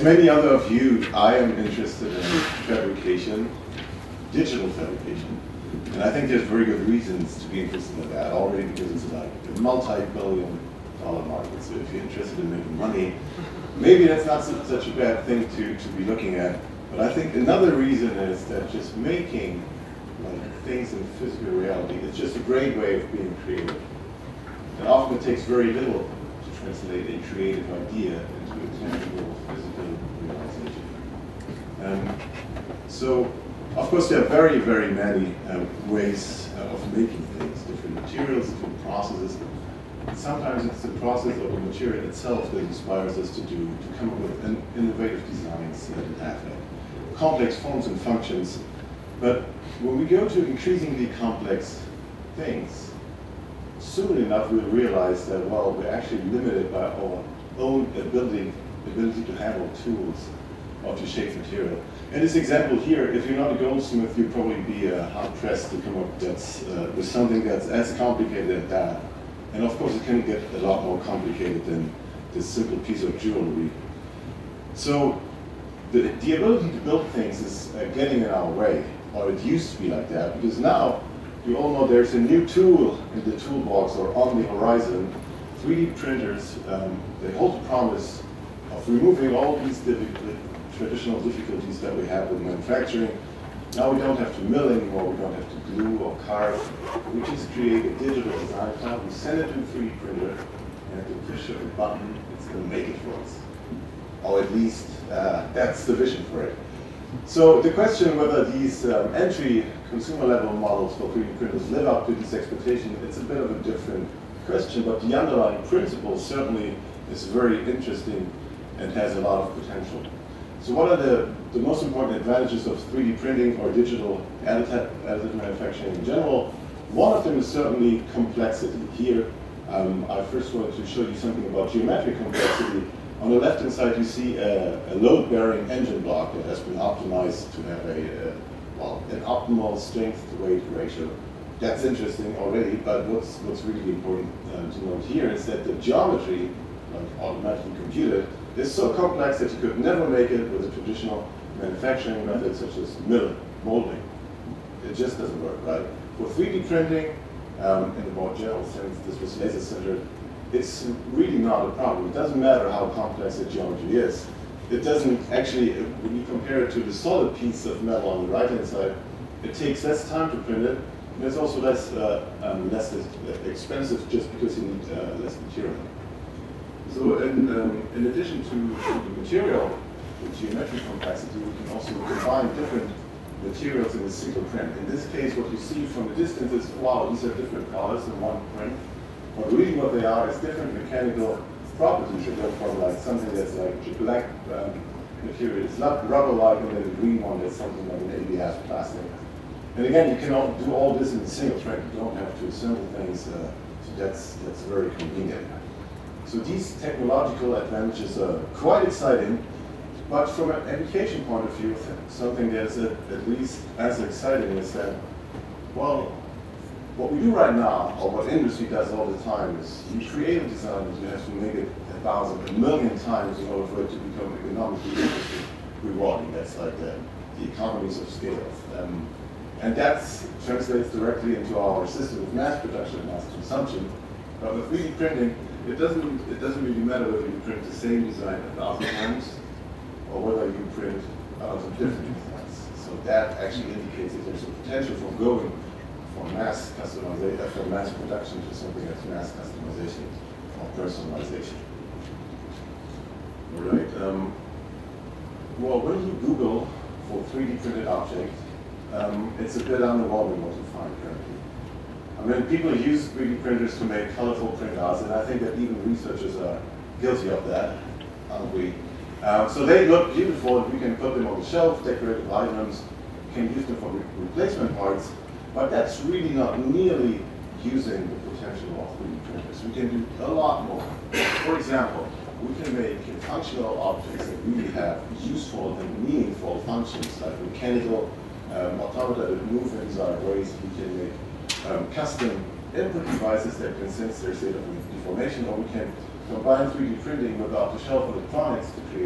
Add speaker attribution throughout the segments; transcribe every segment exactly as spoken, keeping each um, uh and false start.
Speaker 1: many other of you, I am interested in fabrication, digital fabrication. And I think there's very good reasons to be interested in that, already because it's like a multi-billion dollar market. So if you're interested in making money, maybe that's not so, such a bad thing to, to be looking at. But I think another reason is that just making like, things in physical reality is just a great way of being creative. And often it takes very little to translate a creative idea into a tangible physical realization. Um, so, of course, there are very, very many um, ways uh, of making things, different materials, different processes. Sometimes it's the process of the material itself that inspires us to do, to come up with an innovative designs that have like, complex forms and functions. But when we go to increasingly complex things, soon enough we'll realize that, well, we're actually limited by our own ability, ability to handle tools or to shape material. In this example here, if you're not a goldsmith, you'd probably be uh, hard-pressed to come up that's, uh, with something that's as complicated as that. And of course, it can get a lot more complicated than this simple piece of jewelry. So the, the ability to build things is uh, getting in our way, or it used to be like that, because now you all know there's a new tool in the toolbox or on the horizon. three D printers, um, they hold the promise of removing all these difficult, traditional difficulties that we have with manufacturing. Now we don't have to mill anymore, we don't have to glue or carve. We just create a digital design file, we send it to a three D printer, and at the push of a button, it's going to make it for us. Or at least, uh, that's the vision for it. So the question whether these um, entry consumer level models for three D printers live up to this expectation, it's a bit of a different question, but the underlying principle certainly is very interesting and has a lot of potential. So what are the, the most important advantages of three D printing or digital additive, additive manufacturing in general? One of them is certainly complexity. Here, um, I first wanted to show you something about geometric complexity. On the left-hand side, you see a, a load-bearing engine block that has been optimized to have a, uh, well, an optimal strength-to-weight ratio. That's interesting already, but what's, what's really important uh, to note here is that the geometry, like automatically computed, is so complex that you could never make it with a traditional manufacturing method such as mill molding. It just doesn't work, right? For three D printing, um, in the more general sense, this was laser centered, it's really not a problem. It doesn't matter how complex the geometry is. It doesn't actually, when you compare it to the solid piece of metal on the right-hand side, it takes less time to print it, and it's also less, uh, um, less expensive just because you need uh, less material. So in, um, in addition to, to the material, the geometric complexity, we can also combine different materials in a single print. In this case, what you see from the distance is, wow, these are different colors in one print. But really what they are is different mechanical properties that go from like something that's like a black um, material, it's not rubber-like, and then the green one that's something like an A B S plastic. And again, you can all do all this in a single print. You don't have to assemble things, uh, so that's, that's very convenient. So these technological advantages are quite exciting, but from an education point of view, something that is at, at least as exciting is that, well, what we do right now, or what industry does all the time, is you create a design and you have to make it a thousand, a million times in order for it to become economically rewarding. That's like the, the economies of scale. Um, and that translates directly into our system of mass production and mass consumption. But with three D printing, it doesn't, it doesn't really matter whether you print the same design a thousand times or whether you print a thousand different designs. So that actually indicates that there's a potential for going from mass customization, from mass production to something that's mass customization or personalization. All right. Um, well, when you Google for three D printed object, um, it's a bit underwhelming what you find currently. I mean, people use three D printers to make colorful printouts, and I think that even researchers are guilty of that, aren't we? Um, so they look beautiful, and we can put them on the shelf, decorative items, can use them for re replacement parts, but that's really not nearly using the potential of three D printers. We can do a lot more. For example, we can make functional objects that really have useful and meaningful functions, like mechanical um, automata that move in desired ways. We can make Um, custom input devices that can sense their state of deformation, or we can combine three D printing with off-the-shelf electronics to create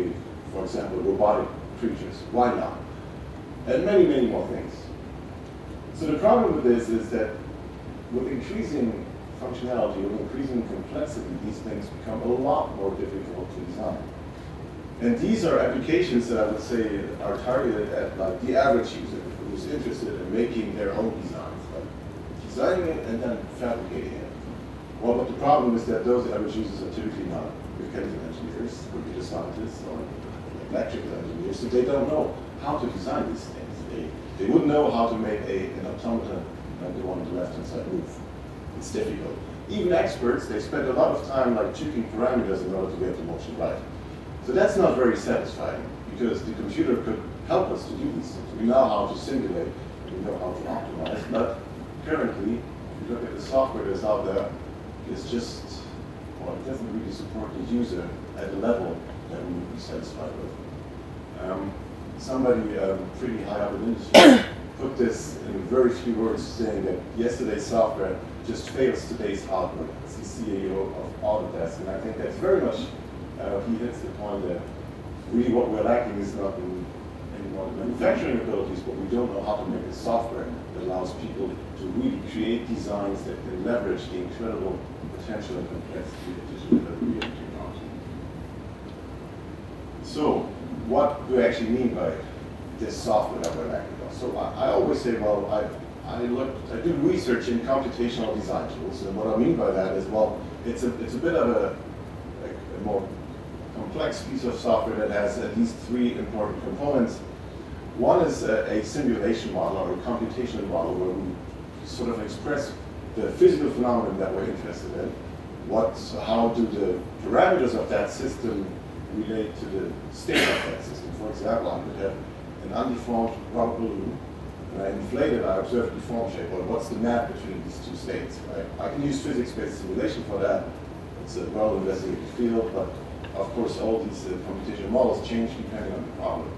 Speaker 1: for example, robotic creatures. Why not? And many, many more things. So the problem with this is that with increasing functionality, with increasing complexity, these things become a lot more difficult to design. And these are applications that I would say are targeted at like the average user who's interested in making their own designs, like designing it and then fabricating it. Well, but the problem is that those average users are typically not mechanical engineers, computer scientists, or electrical engineers, so they don't know how to design these things. They, they wouldn't know how to make a, an automaton like the one on the left-hand side move. It's difficult. Even experts, they spend a lot of time like tuning parameters in order to get the motion right. So that's not very satisfying, because the computer could help us to do these things. We know how to simulate, we know how to optimize, but currently, if you look at the software that's out there, it's just, well, it doesn't really support the user at a level that we would be satisfied with. Um, somebody um, pretty high up in the industry put this in very few words, saying that yesterday's software just fails today's hardware. It's the C E O of Autodesk, and I think that's very much, uh, he hits the point that really what we're lacking is not in any more manufacturing abilities, but we don't know how to make a software that allows people to really create designs that can leverage the incredible potential and complexity of digital fabrication technology. So, what do I actually mean by this software that we're lacking? So I, I always say, well, I, I look, I do research in computational design tools, and what I mean by that is, well, it's a, it's a bit of a, like a more complex piece of software that has at least three important components. One is a, a simulation model or a computational model where we sort of express the physical phenomenon that we're interested in. What, how do the parameters of that system relate to the state of that system? For example, I could have an undeformed rubber balloon, and I inflate it, I observe the deformed shape. Well, what's the map between these two states, right? I can use physics-based simulation for that. It's a well-investigated field, but of course all these uh, computational models change depending on the problem.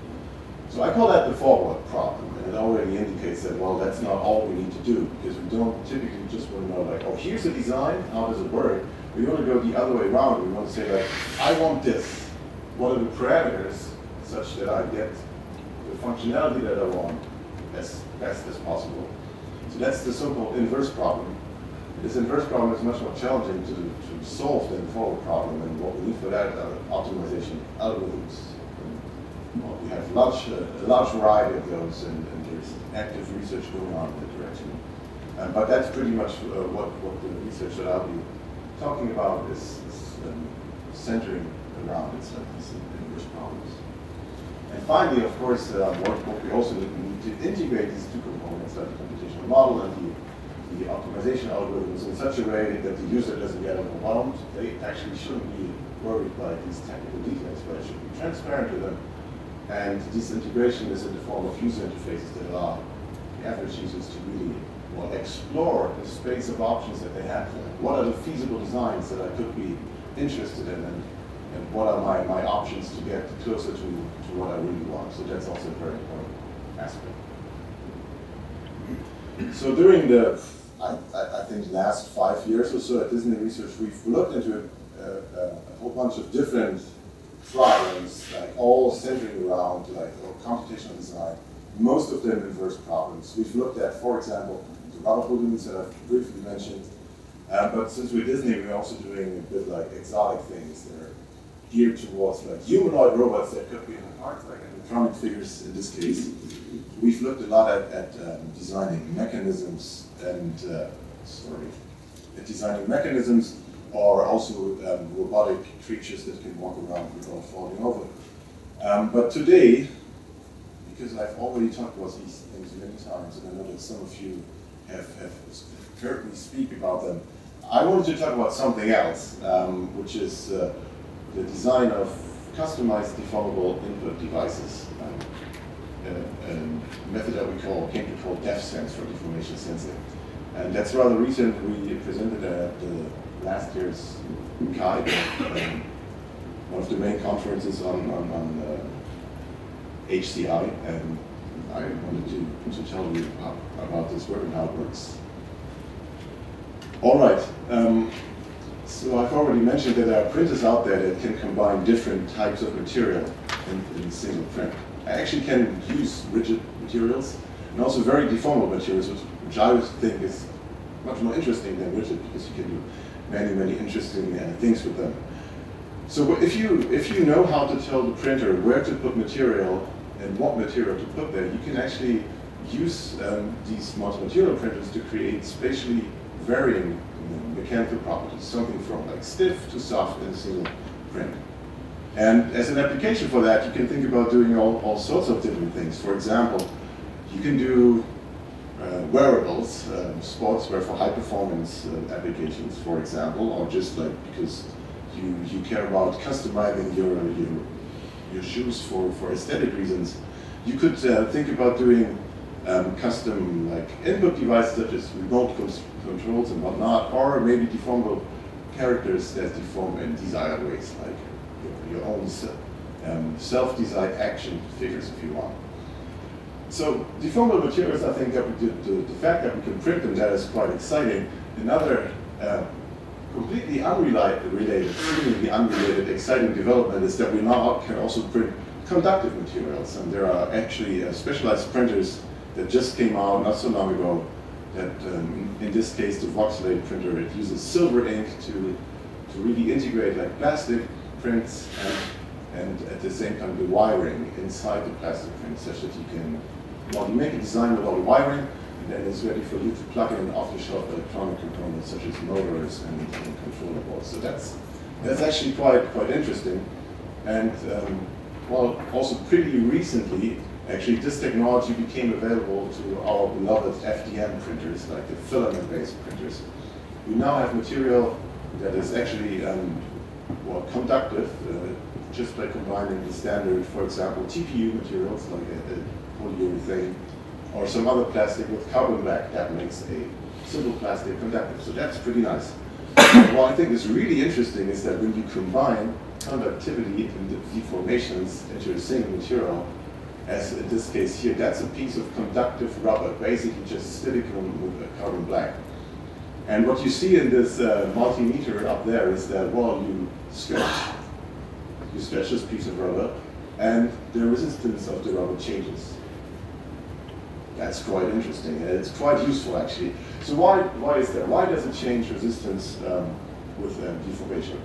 Speaker 1: So I call that the forward problem, and it already indicates that, well, that's not all we need to do, because we don't typically just want to know, like, oh, here's the design, how does it work? We want to go the other way around. We want to say, like, I want this. What are the parameters such that I get the functionality that I want as best as possible? So that's the so-called inverse problem. This inverse problem is much more challenging to, to solve than the forward problem, and what we need for that are optimization algorithms. Well, we have large, uh, a large variety of those, and, and there's active research going on in that direction. Um, but that's pretty much uh, what, what the research that I'll be talking about is, is um, centering around. It's like these inverse problems. And finally, of course, uh, what, what we also need, we need to integrate these two components, like the computational model and the, the optimization algorithms, in such a way that the user doesn't get overwhelmed. They actually shouldn't be worried by these technical details, but it should be transparent to them. And this integration is in the form of user interfaces that allow the average users to really, well, explore the space of options that they have. What are the feasible designs that I could be interested in, and, and what are my, my options to get closer to, to what I really want? So that's also a very important aspect. So during the, I, I think, last five years or so at Disney Research, we've looked into a, a, a whole bunch of different problems, like all centering around like computational design, most of them inverse problems. We've looked at, for example, the rubber balloons that I've briefly mentioned, uh, but since we're Disney, we're also doing a bit like exotic things that are geared towards like humanoid robots that could be in art, like animatronic figures in this case. We've looked a lot at, at um, designing mechanisms and, uh, sorry, at designing mechanisms or also um, robotic creatures that can walk around without falling over. Um, but today, because I've already talked about these things many times, and I know that some of you have, have heard me speak about them, I wanted to talk about something else, um, which is uh, the design of customized deformable input devices. Um, a, a method that we call, came to call DefSense for deformation sensing. And that's rather recent. We presented at the last year's C A I, um, one of the main conferences on, on, on uh, H C I, and I wanted to, to tell you about, about this work and how it works. All right, um, so I've already mentioned that there are printers out there that can combine different types of material in, in a single print. I actually can use rigid materials and also very deformable materials, which, which I would think is much more interesting than rigid, because you can do many, many interesting uh, things with them. So if you, if you know how to tell the printer where to put material and what material to put there, you can actually use um, these multi-material printers to create spatially varying you know, mechanical properties, something from like stiff to soft in a single print. And as an application for that, you can think about doing all, all sorts of different things. For example, you can do uh, wearables, uh, sportswear for high performance uh, applications, for example, or just like because you, you care about customizing your, your, your shoes for, for aesthetic reasons. You could uh, think about doing um, custom like input devices such as remote controls and whatnot, or maybe deformable characters that deform in desired ways, like your, your own um, self-designed action figures if you want. So deformable materials, I think that we did, the, the fact that we can print them, that is quite exciting. Another uh, completely unrelated, related, seemingly unrelated, exciting development is that we now can also print conductive materials, and there are actually uh, specialized printers that just came out not so long ago. That um, in this case, the voxelate printer, it uses silver ink to to really integrate like plastic prints and and at the same time the wiring inside the plastic print, such that you can well you make a design with all the wiring, and then it's ready for you to plug in off-the-shelf electronic components such as motors and, and controller boards. So that's that's actually quite quite interesting, and um, well also pretty recently. Actually, this technology became available to our beloved F D M printers, like the filament-based printers. We now have material that is actually um, well, conductive, uh, just by combining the standard, for example, T P U materials, like a, a polyurethane, or some other plastic with carbon black that makes a simple plastic conductive. So that's pretty nice. What I think is really interesting is that when you combine conductivity and the deformations into a single material, as in this case here, that's a piece of conductive rubber, basically just silicone with a carbon black. And what you see in this uh, multimeter up there is that, well, you stretch, you stretch this piece of rubber, and the resistance of the rubber changes. That's quite interesting, and it's quite useful actually. So why, why is that? Why does it change resistance um, with uh, deformation?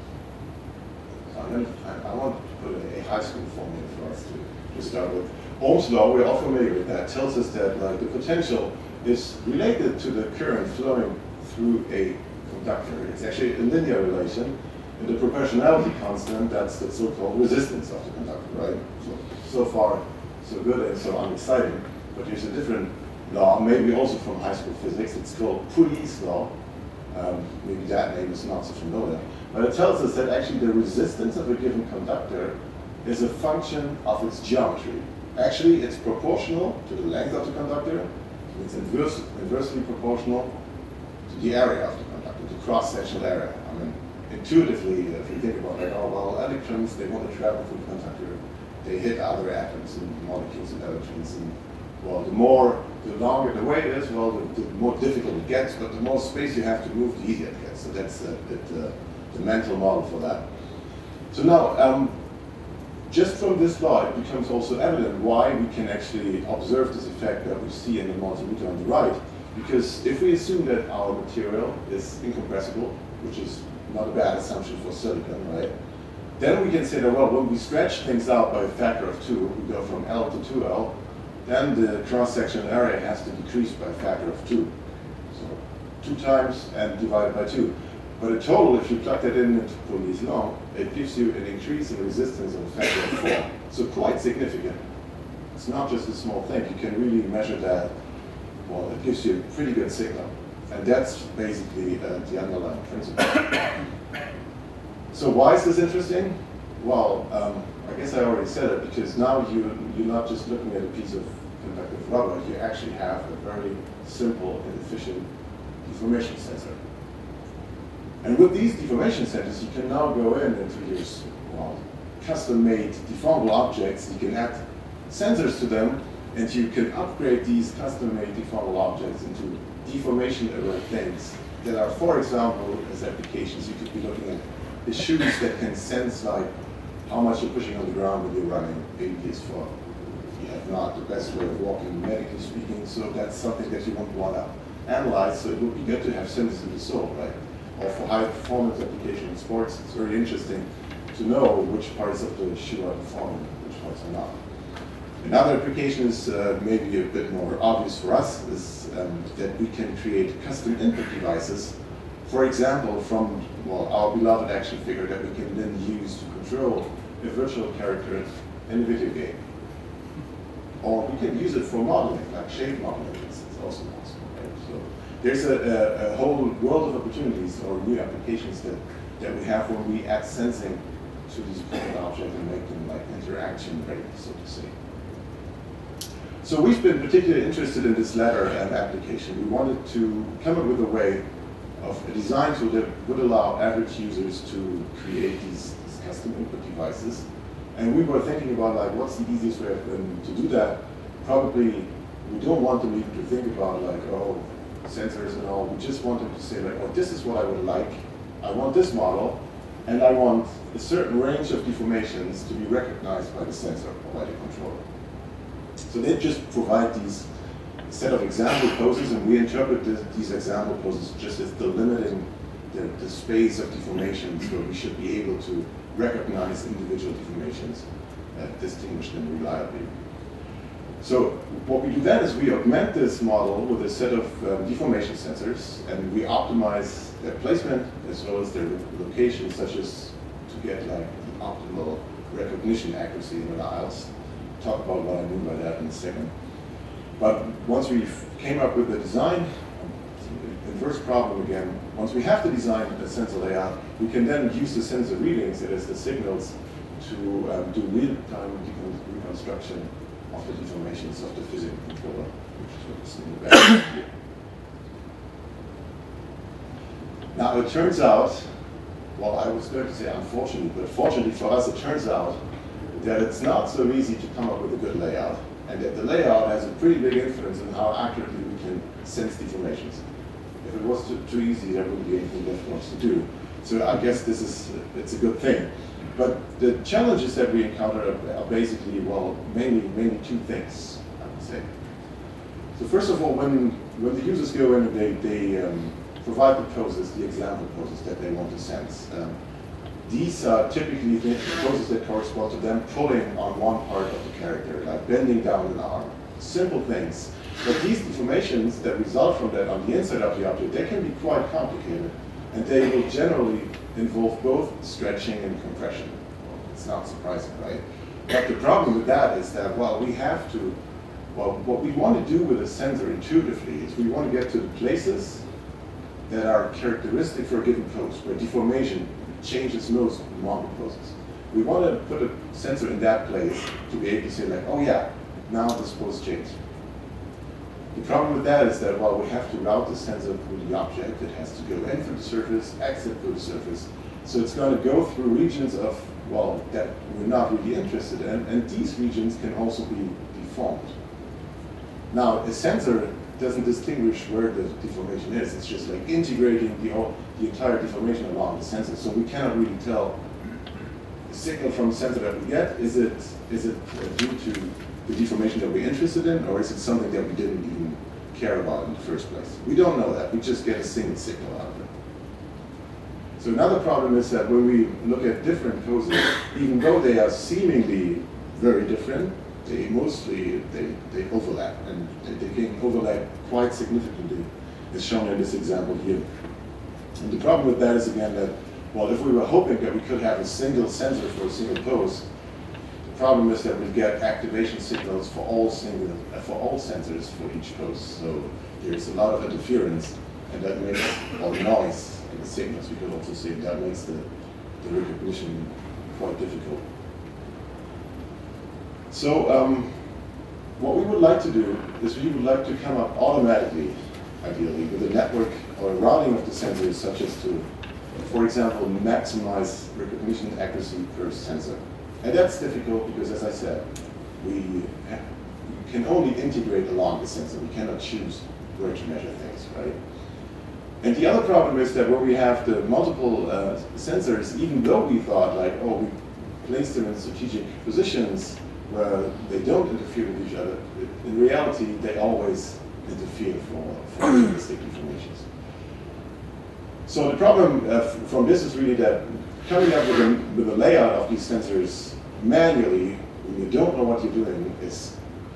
Speaker 1: So I, I want to put a, a high school formula for us to to start with. Ohm's law, we're all familiar with that, tells us that like, the potential is related to the current flowing through a conductor. It's actually a linear relation, and the proportionality constant, that's the so-called resistance of the conductor, right? So, so far, so good and so unexciting. But there's a different law, maybe also from high school physics. It's called Pouilly's law. Um, maybe that name is not so familiar. But it tells us that actually the resistance of a given conductor is a function of its geometry. Actually, it's proportional to the length of the conductor. It's inverse, inversely proportional to the area of the conductor, the cross-sectional area. I mean, intuitively, if you think about like, oh, well, electrons, they want to travel through the conductor. They hit other atoms and molecules and electrons. And, well, the more, the longer the way it is, well, the, the more difficult it gets, but the more space you have to move, the easier it gets. So that's uh, the, uh, the mental model for that. So now, um, just from this law, it becomes also evident why we can actually observe this effect that we see in the multimeter on the right. Because if we assume that our material is incompressible, which is not a bad assumption for silicon, right? Then we can say that, well, when we stretch things out by a factor of two, we go from L to two L, then the cross-sectional area has to decrease by a factor of two. So two times and divided by two. But in total, if you plug that in into Pouilly's law, it gives you an increase in resistance of a factor of four. So quite significant. It's not just a small thing. You can really measure that. Well, it gives you a pretty good signal. And that's basically uh, the underlying principle. So why is this interesting? Well, um, I guess I already said it, because now you, you're not just looking at a piece of conductive rubber. You actually have a very simple and efficient deformation sensor. And with these deformation sensors, you can now go in into your well, custom-made deformable objects. You can add sensors to them, and you can upgrade these custom-made deformable objects into deformation-aware things that are, for example, as applications, you could be looking at the shoes that can sense like how much you're pushing on the ground when you're running A B S four. You have not the best way of walking, medically speaking, so that's something that you won't want to analyze, so it would be good to have synthesis of the soul, right? Or for high performance application in sports, it's very interesting to know which parts of the shoe are performing, which parts are not. Another application is uh, maybe a bit more obvious for us, is um, that we can create custom input devices, for example, from well, our beloved action figure that we can then use to control a virtual character in a video game. Or we can use it for modeling, like shape modeling, it's also possible. Right? So there's a, a, a whole world of opportunities or new applications that, that we have when we add sensing to these point objects and make them like interaction ready, so to say. So we've been particularly interested in this latter um, application. We wanted to come up with a way of a design tool that would allow average users to create these, these custom input devices. And we were thinking about like, what's the easiest way of them to do that? Probably we don't want them even to think about like, oh, sensors and all. We just want them to say like, oh, this is what I would like. I want this model, and I want a certain range of deformations to be recognized by the sensor or by the controller. So they just provide these set of example poses, and we interpret this, these example poses just as delimiting the, the space of deformations where we should be able to recognize individual deformations, uh, distinguish them reliably. So what we do then is we augment this model with a set of um, deformation sensors, and we optimize their placement as well as their location, such as to get like the optimal recognition accuracy in the aisles. Talk about what I mean by that in a second. But once we came up with the design, the first problem again, once we have the design and the sensor layout, we can then use the sensor readings as the signals to um, do real-time reconstruction of the deformations of the physical controller, which is what you see in the back here. Now it turns out, well, I was going to say unfortunately, but fortunately for us, it turns out that it's not so easy to come up with a good layout, and that the layout has a pretty big influence on how accurately we can sense deformations. If it was too, too easy, there wouldn't be anything left for us to do. So I guess this is, it's a good thing. But the challenges that we encounter are, are basically, well, mainly, mainly two things, I would say. So first of all, when, when the users go in and they, they um, provide the poses, the example poses that they want to sense, um, these are typically the poses that correspond to them pulling on one part of the character, like bending down an arm. Simple things. But these deformations that result from that on the inside of the object, they can be quite complicated. And they will generally involve both stretching and compression. Well, it's not surprising, right? But the problem with that is that, well, we have to, well, what we want to do with a sensor intuitively is we want to get to the places that are characteristic for a given pose, where deformation changes most among the poses. We want to put a sensor in that place to be able to say like, oh yeah, now this pose changed. The problem with that is that, well, we have to route the sensor through the object. It has to go in through the surface, exit through the surface. So it's going to go through regions of, well, that we're not really interested in, and these regions can also be deformed. Now, a sensor doesn't distinguish where the deformation is. It's just like integrating the, whole, the entire deformation along the sensor. So we cannot really tell the signal from the sensor that we get. Is it, is it uh, due to the deformation that we're interested in, or is it something that we didn't even care about in the first place? We don't know that. We just get a single signal out of it. So another problem is that when we look at different poses, even though they are seemingly very different, they mostly they, they overlap, and they, they can overlap quite significantly, as shown in this example here. And the problem with that is again that, well, if we were hoping that we could have a single sensor for a single pose, the problem is that we get activation signals for all single uh, for all sensors for each pose. So there's a lot of interference, and that makes all noise in the signals. We could also say that makes the, the recognition quite difficult. So um, what we would like to do is we would like to come up automatically, ideally, with a network or a routing of the sensors, such as to, for example, maximize recognition accuracy per sensor. And that's difficult because, as I said, we, we can only integrate along the sensor. We cannot choose where to measure things, right? And the other problem is that when we have the multiple uh, sensors, even though we thought like, oh, we place them in strategic positions where they don't interfere with each other, in reality, they always interfere for, for realistic deformations. So the problem uh, from this is really that coming up with a, with a layout of these sensors manually, when you don't know what you're doing, is,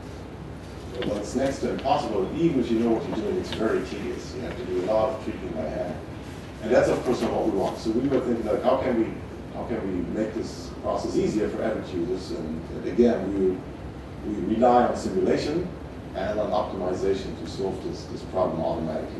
Speaker 1: well, it's next to impossible. Even if you know what you're doing, it's very tedious. You have to do a lot of tweaking by hand. And that's, of course, not what we want. So we were thinking, like, how can we, how can we make this process easier for average users? And, and again, we, we rely on simulation and on optimization to solve this, this problem automatically.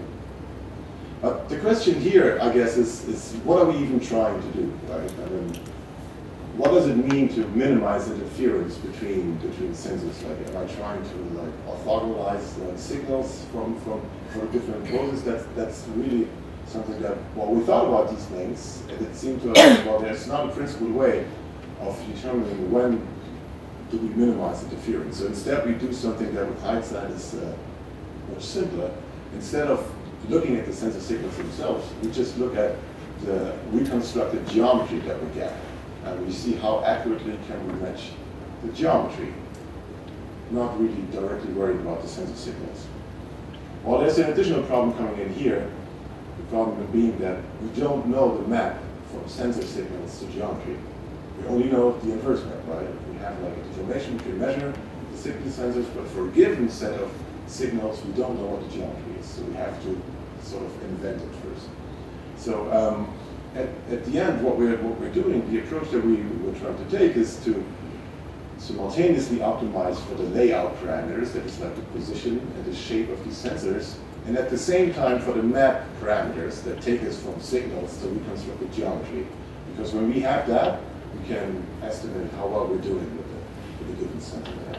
Speaker 1: But the question here, I guess, is, is what are we even trying to do, right? I mean, what does it mean to minimize interference between between sensors? Like, am I trying to like orthogonalize like signals from from from different poses? That's that's really something that, well, we thought about these things, and it seemed to us, well, there's not a principled way of determining when do we minimize interference. So instead, we do something that with hindsight is uh, much simpler. Instead of looking at the sensor signals themselves, we just look at the reconstructed geometry that we get. And we see how accurately can we match the geometry, not really directly worried about the sensor signals. Well, there's an additional problem coming in here, the problem being that we don't know the map from sensor signals to geometry. We only know the inverse map, right? If we have like a deformation, we can measure the signal sensors, but for a given set of signals, we don't know what the geometry is, so we have to sort of invent it first. So um, at, at the end, what we're, what we're doing, the approach that we were trying to take is to simultaneously optimize for the layout parameters, that is like the position and the shape of these sensors, and at the same time for the map parameters that take us from signals to reconstruct the geometry. Because when we have that, we can estimate how well we're doing with the, with the given sensor layout.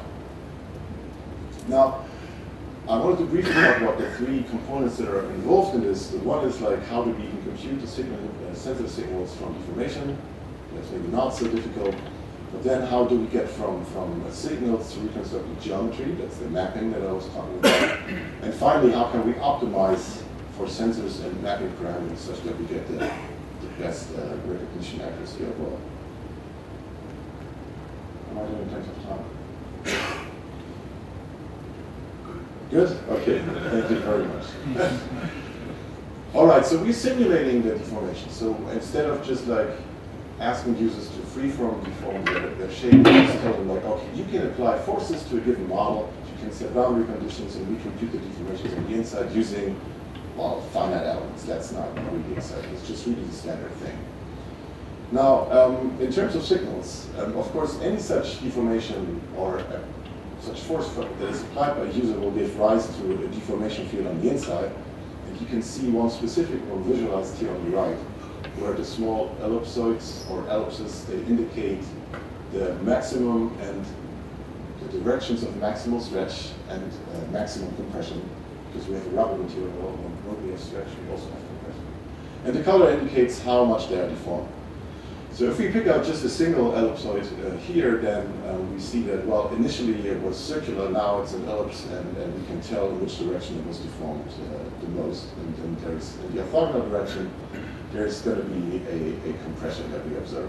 Speaker 1: Now, I wanted to briefly talk about the three components that are involved in this. The one is like how do we even compute the signal, uh, sensor signals from deformation. That's maybe not so difficult. But then how do we get from, from uh, signals to reconstruct the geometry? That's the mapping that I was talking about. And finally, how can we optimize for sensors and mapping parameters such that we get the, the best uh, recognition accuracy overall? Am I doing in terms of time? Good? Okay, thank you very much. All right, so we're simulating the deformation. So instead of just like asking users to freeform deform their, their shape, we just tell them like, okay, you can apply forces to a given model, you can set boundary conditions, and we compute the deformations on the inside using, well, finite elements. That's not really exciting. It's just really the standard thing. Now, um, in terms of signals, um, of course, any such deformation or uh, such force that is applied by a user will give rise to a deformation field on the inside. And you can see one specific one visualized here on the right, where the small ellipsoids or ellipses, they indicate the maximum and the directions of maximal stretch and uh, maximum compression. Because we have a rubber material, when we have stretch, we also have compression. And the color indicates how much they are deformed. So if we pick out just a single ellipsoid uh, here, then um, we see that, well, initially it was circular, now it's an ellipse, and, and we can tell in which direction it was deformed uh, the most. And, and there's, in the orthogonal direction, there's going to be a, a compression that we observe.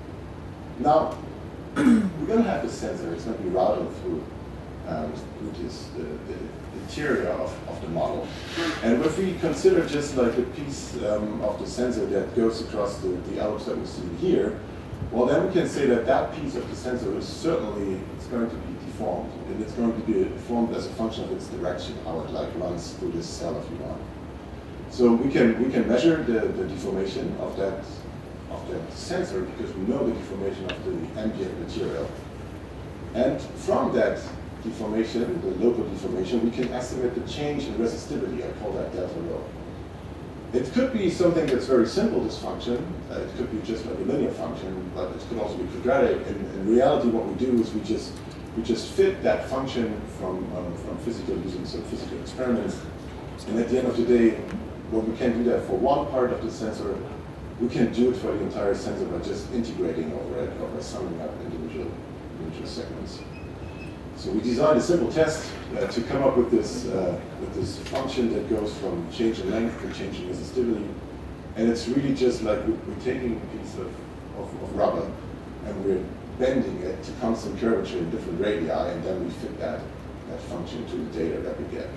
Speaker 1: Now, we're going to have the sensor, it's going to be routed through, um, through this, the, the interior of, of the model. And if we consider just like a piece um, of the sensor that goes across the, the ellipse that we see here, well, then we can say that that piece of the sensor is certainly it's going to be deformed. And it's going to be deformed as a function of its direction, how it like runs through this cell if you want. So we can, we can measure the, the deformation of that, of that sensor because we know the deformation of the ambient material. And from that deformation, the local deformation, we can estimate the change in resistivity. I call that delta rho. It could be something that's very simple, this function. Uh, it could be just like a linear function, but it could also be quadratic. And in reality, what we do is we just we just fit that function from um, from physical using some physical experiments. And at the end of the day, when we can do that for one part of the sensor, we can do it for the entire sensor by just integrating over it or by summing up individual individual segments. So we designed a simple test uh, to come up with this uh, with this function that goes from change in length to change in resistivity, and it's really just like we're, we're taking a piece of, of, of rubber, and we're bending it to constant curvature in different radii, and then we fit that, that function to the data that we get.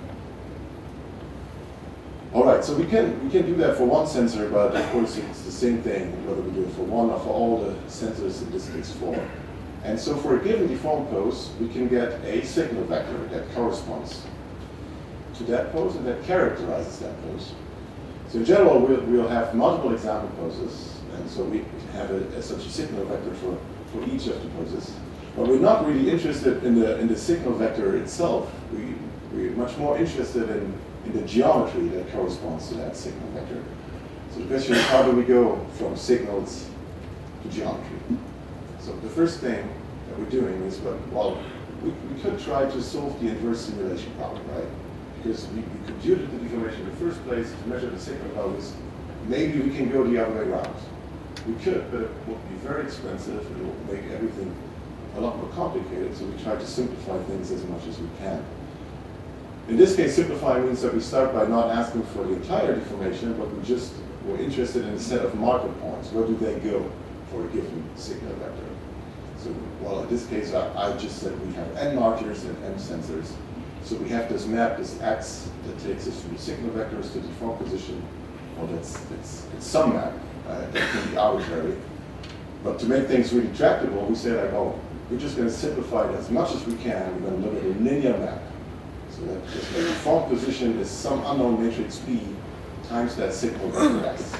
Speaker 1: All right, so we can, we can do that for one sensor, but of course it's the same thing whether we do it for one or for all the sensors, in this case four. And so for a given deformed pose, we can get a signal vector that corresponds to that pose and that characterizes that pose. So in general, we'll, we'll have multiple example poses, and so we have a, a, such a signal vector for, for each of the poses. But we're not really interested in the, in the signal vector itself. We, we're much more interested in, in the geometry that corresponds to that signal vector. So the question is, how do we go from signals to geometry? So the first thing that we're doing is, well, well we, we could try to solve the inverse simulation problem, right? Because we, we computed the deformation in the first place to measure the signal values. Maybe we can go the other way around. We could, but it would be very expensive and it would make everything a lot more complicated, so we try to simplify things as much as we can. In this case, simplifying means that we start by not asking for the entire deformation, but we just were interested in a set of marker points. Where do they go for a given signal vector? So, well, in this case, I, I just said we have n markers and n sensors. So we have this map, this x, that takes us from the signal vectors to the deformed position. Well, that's, that's it's some map. Uh, that can be arbitrary. But to make things really tractable, we say like, oh, we're just going to simplify it as much as we can. We're going to look at a linear map. So that just the deformed position is some unknown matrix B times that signal vector x.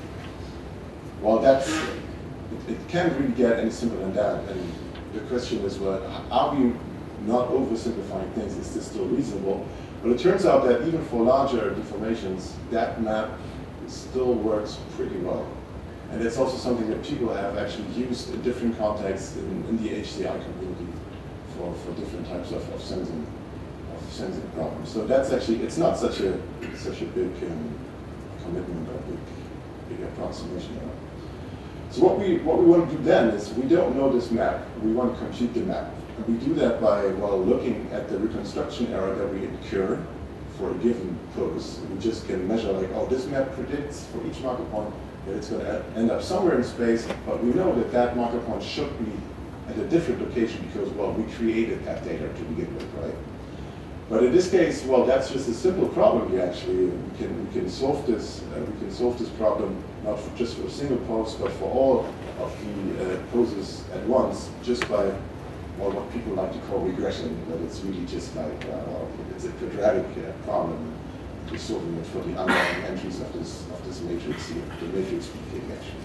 Speaker 1: Well, that's, it, it can't really get any simpler than that. And the question is, well, are we not oversimplifying things? Is this still reasonable? But it turns out that even for larger deformations, that map still works pretty well. And it's also something that people have actually used in different contexts in, in the H C I community for, for different types of, of sensing of sensing problems. So that's actually, it's not such a such a big um, commitment or big big approximation. So what we what we want to do then is, we don't know this map, we want to compute the map. And we do that by, well, looking at the reconstruction error that we incur for a given pose. We just can measure like, oh, this map predicts for each marker point that it's going to end up somewhere in space, but we know that that marker point should be at a different location because, well, we created that data to begin with, right? But in this case, well, that's just a simple problem here, actually. We can, we can solve this, uh, we can solve this problem not for just for a single pose, but for all of the uh, poses at once, just by, well, what people like to call regression, but it's really just like, uh, it's a quadratic uh, problem. We're solving it for the unknown entries of this of this matrix here, the matrix B K actually.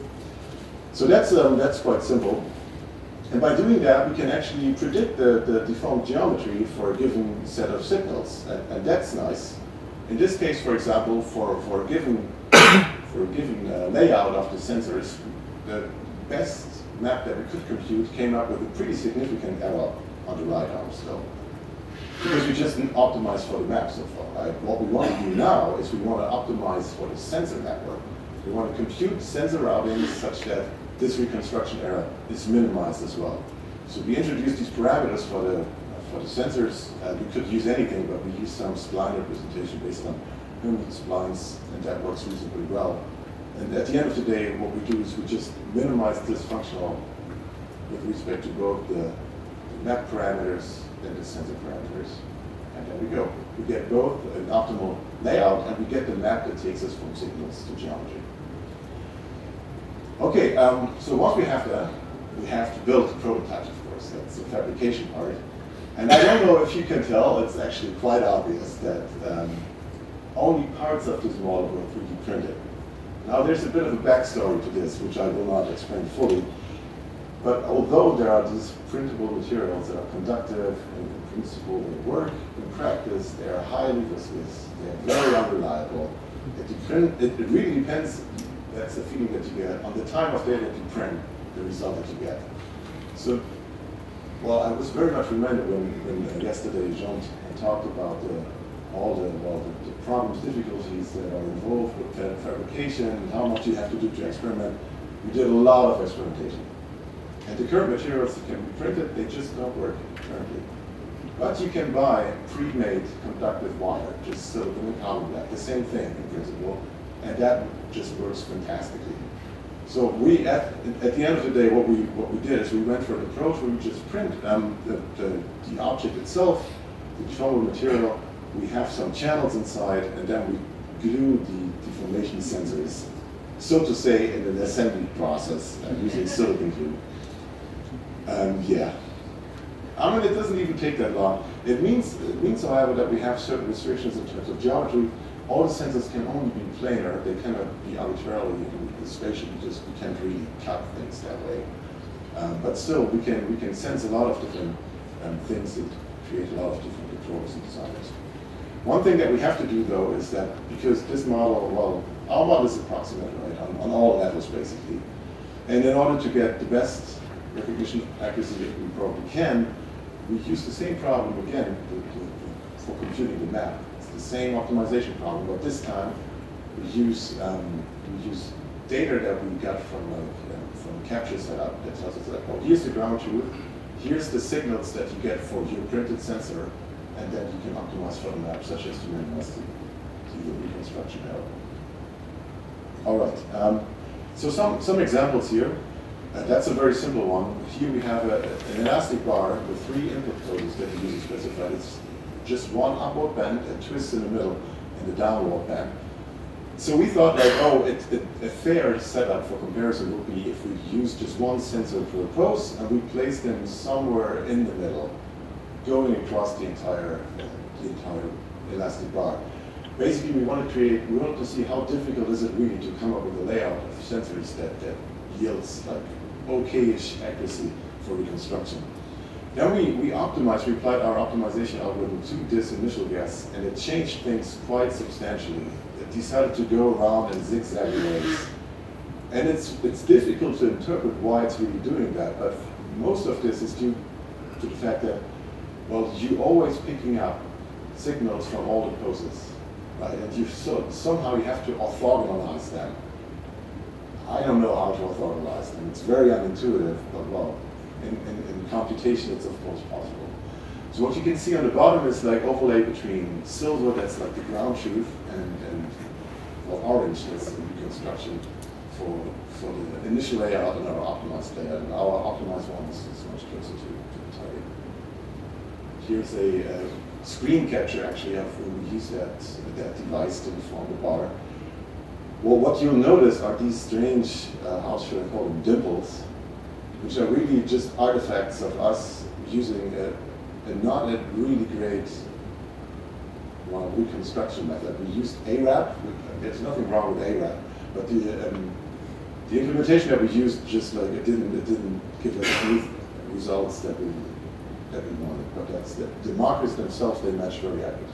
Speaker 1: So that's um, that's quite simple. And by doing that, we can actually predict the, the deformed geometry for a given set of signals, and, and that's nice. In this case, for example, for for a given for a given uh, layout of the sensors, the best map that we could compute came up with a pretty significant error on the right arm still. Because we just didn't optimize for the map so far, right? What we want to do now is we want to optimize for the sensor network. We want to compute sensor routings such that this reconstruction error is minimized as well. So we introduced these parameters for the for the sensors. Uh, we could use anything, but we use some spline representation based on Hermite splines, and that works reasonably well. And at the end of the day, what we do is we just minimize this functional with respect to both the, the map parameters and the sensor parameters. And there we go. We get both an optimal layout, and we get the map that takes us from signals to geometry. Okay, um, so once we have that, we have to build the prototypes, of course. That's the fabrication part. And I don't know if you can tell, it's actually quite obvious that um, only parts of this model were three D printed. Now there's a bit of a backstory to this, which I will not explain fully. But although there are these printable materials that are conductive and in principle they work, in practice they are highly viscous, they are very unreliable. It, depend, it, it really depends, that's the feeling that you get, on the time of day that you print the result that you get. So, well, I was very much reminded when, when uh, yesterday Jean talked about the, all the, well, the, the problems, difficulties that are involved with uh, fabrication and how much you have to do to experiment. We did a lot of experimentation. And the current materials that can be printed, they just don't work currently. But you can buy pre-made conductive wire, just silicon and carbon black, the same thing in principle, and that just works fantastically. So we, at, at the end of the day, what we what we did is we went for an approach where we just print um, the, the, the object itself, the deformable material. We have some channels inside, and then we glue the deformation sensors, so to say, in an assembly process uh, using silicon glue. Um, yeah. I mean, it doesn't even take that long. It means, it means, however, that we have certain restrictions in terms of geometry. All the sensors can only be planar. They cannot be arbitrarily in the spatial, because we can't really cut things that way. Um, but still, we can we can sense a lot of different um, things that create a lot of different controllers and designers. One thing that we have to do, though, is that because this model, well, our model is approximate, right, on, on all levels, basically. And in order to get the best recognition accuracy that we probably can, we use the same problem again to, to, for computing the map. It's the same optimization problem, but this time we use um, we use data that we got from like uh, from a capture setup that tells us like, oh, here's the ground truth, here's the signals that you get for your printed sensor, and then you can optimize for the map, such as to minimize the, the reconstruction error. All right. Um, so some some examples here. Uh, that's a very simple one. Here we have a, an elastic bar with three input poses that the user specified. It's just one upward bend, a twist in the middle, and a downward bend. So we thought like, oh, it, it, a fair setup for comparison would be if we use just one sensor per pose and we place them somewhere in the middle, going across the entire, uh, the entire elastic bar. Basically, we want to create, we want to see how difficult is it really to come up with a layout of sensors that, that yields like okay-ish accuracy for reconstruction. Then we, we optimized, we applied our optimization algorithm to this initial guess, and it changed things quite substantially. It decided to go around in zigzag ways. And it's, it's difficult to interpret why it's really doing that, but most of this is due to the fact that, well, you're always picking up signals from all the poses, right? And you so, somehow you have to orthogonalize them. I don't know how to orthogonalize them. It's very unintuitive, but well, in, in, in computation, it's of course possible. So what you can see on the bottom is like overlay between silver, that's like the ground truth, and, and well, orange, that's the reconstruction for, for the initial layout and our optimized layout. And our optimized one is, is much closer to, to the target. Here's a uh, screen capture, actually, of when we use that, that device to deform the bar. Well, what you'll notice are these strange, uh, how should I call them, dimples, which are really just artifacts of us using a, a not a really great well, reconstruction method. We used A R A P. There's nothing wrong with A R A P, but the um, the implementation that we used just like it didn't it didn't give us smooth results that we that we wanted. But that's the, the markers themselves, they match very accurately.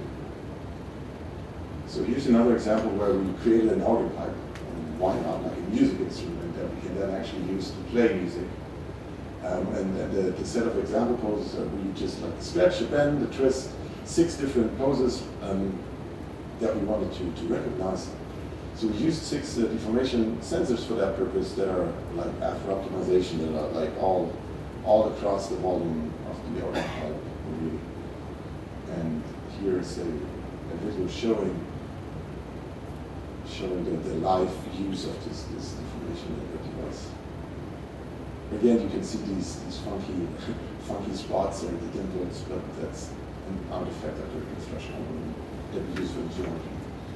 Speaker 1: So here's another example where we created an audio pipe. And why not? Like a music instrument that we can then actually use to play music. Um, and and the, the set of example poses are we just like a stretch, a bend, a twist, six different poses um, that we wanted to, to recognize. So we used six uh, deformation sensors for that purpose that are like after optimization that are like all all across the volume of the audio pipe. Really. And here's a, a video showing showing the, the live use of this, this deformation device. Again, you can see these, these funky, funky spots or the dimples, but that's an artifact of the reconstruction algorithm that we use for the geometry.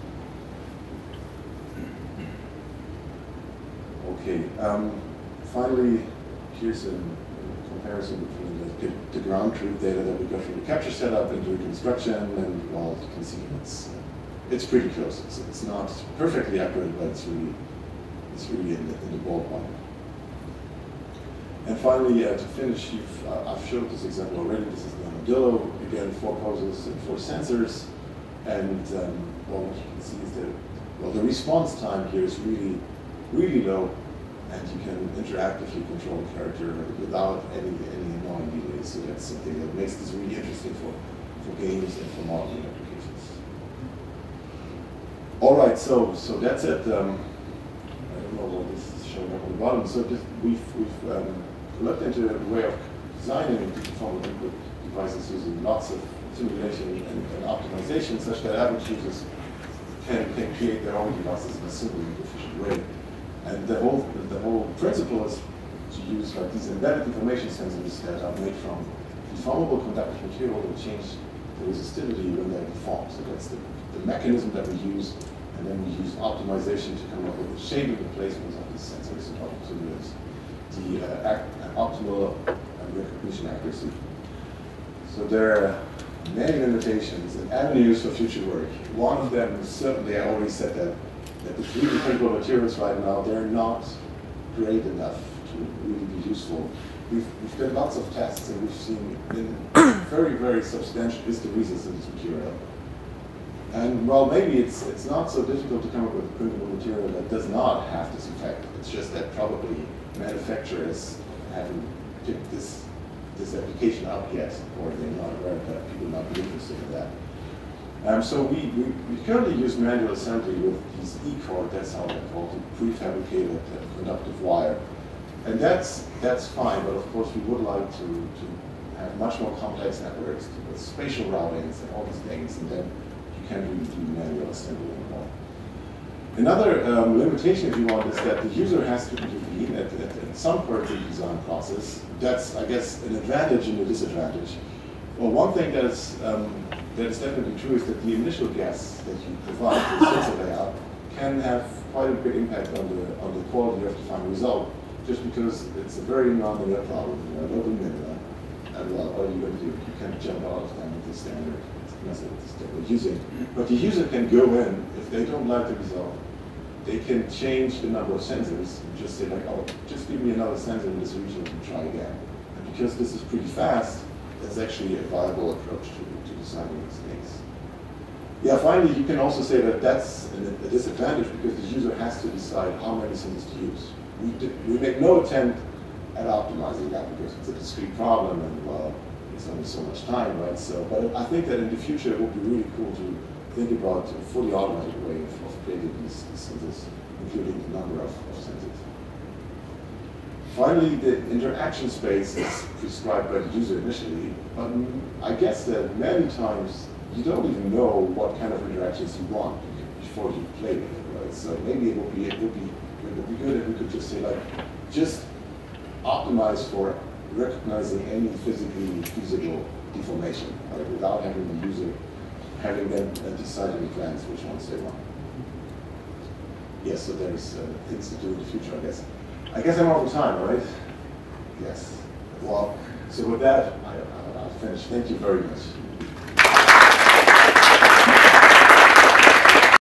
Speaker 1: Okay, um, finally, here's a, a comparison between the, the, the ground truth data that we got from the capture setup and the reconstruction, and well, you can see it's it's pretty close. It's, it's not perfectly accurate, but it's really it's really in the, in the ballpark. And finally, uh, to finish, you've, uh, I've showed this example already. This is the armadillo. Again, four poses and four sensors. And um, well, what you can see is that well, the response time here is really, really low, and you can interactively control the character without any any annoying delays. So that's something that makes this really interesting for for games and for modeling applications. All right, so so that's it. Um, I don't know what this is showing up on the bottom. So just, we've we've um, looked into a way of designing deformable input devices using lots of simulation and, and optimization, such that average users can, can create their own devices in a simple and efficient way. And the whole, the whole principle is to use like these embedded deformation sensors that are made from deformable conductive material that change the resistivity when they're deformed. So that's the, the mechanism that we use, and then we use optimization to come up with the shape and the placements of these sensors in order to use the uh, ac optimal uh, recognition accuracy. So there are many limitations and avenues for future work. One of them is certainly, I already said that, that the three D printable materials right now, they're not great enough to really be useful. We've, we've done lots of tests and we've seen in very, very substantial hysteresis in this material. And well, maybe it's, it's not so difficult to come up with a printable material that does not have this effect. It's just that probably manufacturers haven't picked this, this application up yet, or they're not aware of that, people not be interested in that. Um, so we, we, we currently use manual assembly with these E-core, that's how they're called, the prefabricated uh, conductive wire. And that's, that's fine, but of course we would like to, to have much more complex networks with spatial routings and all these things, and then you can't really do manual assembly anymore. Another um, limitation, if you want, is that the user has to intervene at, at, at some part of the design process. That's, I guess, an advantage and a disadvantage. Well, one thing that is, um, that is definitely true is that the initial guess that you provide to the sensor layout can have quite a big impact on the, on the quality of the final result, just because it's a very non-linear problem, you know, no linear. And well, all you going to do, you can't jump out of them with the standard methods that we're using. But the user can go in, if they don't like the result, they can change the number of sensors and just say like, oh, just give me another sensor in this region and try again. And because this is pretty fast, that's actually a viable approach to, to designing these things. Yeah, finally, you can also say that that's a, a disadvantage because the user has to decide how many sensors to use. We, did, we make no attempt at optimizing that because it's a discrete problem and, well, it's only so much time, right? So, but I think that in the future it would be really cool to think about a fully automated way of, of creating these, these sensors, including the number of, of sensors. Finally, the interaction space is prescribed by the user initially, but I guess that many times you don't even know what kind of interactions you want before you play with it, right? So maybe it would be, it would be, it would be good if we could just say like, just optimize for recognizing any physically feasible deformation, right? Without having the user having them uh, decide in advance which ones they want. Yes, so there's uh, things to do in the future, I guess. I guess I'm over time, right? Yes. Well, so with that, I, I, I'll finish. Thank you very much.